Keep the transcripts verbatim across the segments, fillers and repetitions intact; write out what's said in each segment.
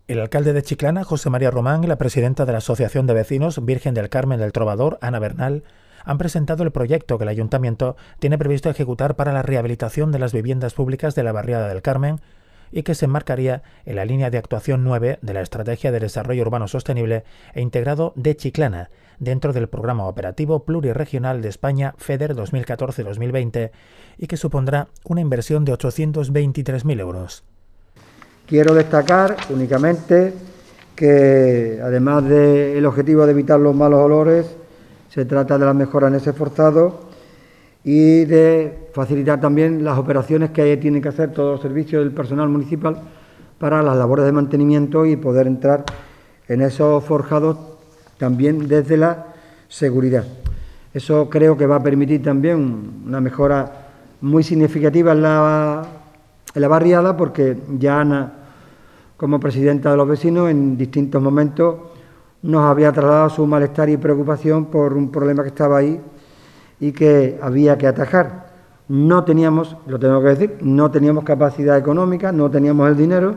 El alcalde de Chiclana, José María Román, y la presidenta de la Asociación de Vecinos Virgen del Carmen del Trovador, Ana Bernal, han presentado el proyecto que el Ayuntamiento tiene previsto ejecutar para la rehabilitación de las viviendas públicas de la barriada del Carmen y que se enmarcaría en la línea de actuación nueve de la Estrategia de Desarrollo Urbano Sostenible e Integrado de Chiclana, dentro del Programa Operativo Pluriregional de España FEDER dos mil catorce dos mil veinte y que supondrá una inversión de ochocientos veintitrés mil euros. Quiero destacar únicamente que, además del objetivo de evitar los malos olores, se trata de las mejoras en ese forzado y de facilitar también las operaciones que tienen que hacer todos los servicios del personal municipal para las labores de mantenimiento y poder entrar en esos forjados también desde la seguridad. Eso creo que va a permitir también una mejora muy significativa en la, en la barriada, porque ya Ana, como presidenta de los vecinos, en distintos momentos nos había trasladado su malestar y preocupación por un problema que estaba ahí y que había que atajar. No teníamos, lo tengo que decir, no teníamos capacidad económica, no teníamos el dinero,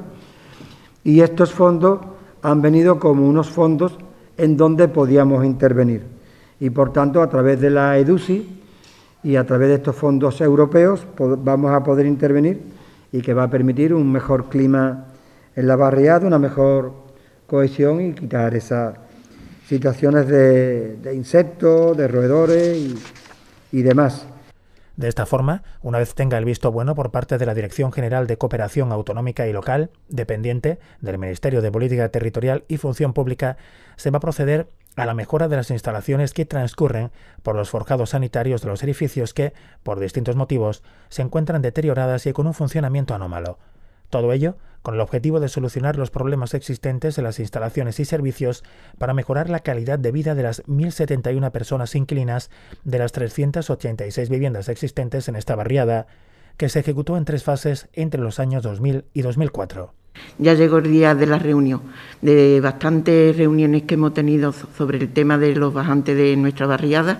y estos fondos han venido como unos fondos en donde podíamos intervenir. Y por tanto, a través de la EDUSI y a través de estos fondos europeos vamos a poder intervenir, y que va a permitir un mejor clima en la barriada, una mejor cohesión y quitar esas situaciones de, de insectos, de roedores y, y demás. De esta forma, una vez tenga el visto bueno por parte de la Dirección General de Cooperación Autonómica y Local, dependiente del Ministerio de Política Territorial y Función Pública, se va a proceder a la mejora de las instalaciones que transcurren por los forjados sanitarios de los edificios que, por distintos motivos, se encuentran deterioradas y con un funcionamiento anómalo. Todo ello con el objetivo de solucionar los problemas existentes en las instalaciones y servicios para mejorar la calidad de vida de las mil setenta y una personas inquilinas de las trescientas ochenta y seis viviendas existentes en esta barriada, que se ejecutó en tres fases entre los años dos mil y dos mil cuatro. Ya llegó el día de la reunión, de bastantes reuniones que hemos tenido sobre el tema de los bajantes de nuestra barriada,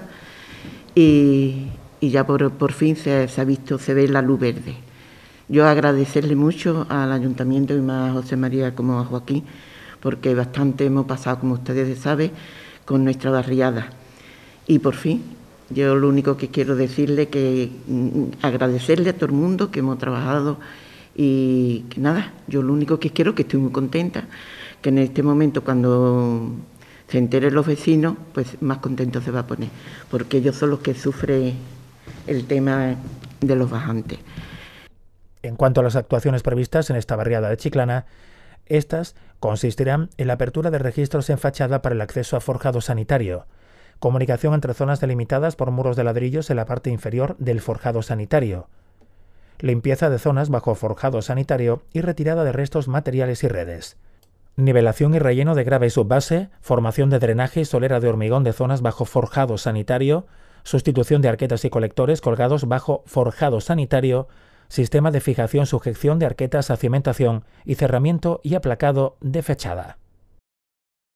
y, y ya por, por fin se, se ha visto, se ve la luz verde. Yo agradecerle mucho al Ayuntamiento y más a José María como a Joaquín, porque bastante hemos pasado, como ustedes saben, con nuestra barriada. Y por fin, yo lo único que quiero decirle que agradecerle a todo el mundo que hemos trabajado, y que nada, yo lo único que quiero, que estoy muy contenta, que en este momento cuando se enteren los vecinos, pues más contentos se va a poner, porque ellos son los que sufren el tema de los bajantes. En cuanto a las actuaciones previstas en esta barriada de Chiclana, estas consistirán en la apertura de registros en fachada para el acceso a forjado sanitario, comunicación entre zonas delimitadas por muros de ladrillos en la parte inferior del forjado sanitario, limpieza de zonas bajo forjado sanitario y retirada de restos materiales y redes, nivelación y relleno de grava y subbase, formación de drenaje y solera de hormigón de zonas bajo forjado sanitario, sustitución de arquetas y colectores colgados bajo forjado sanitario, sistema de fijación-sujeción de arquetas a cimentación y cerramiento y aplacado de fachada.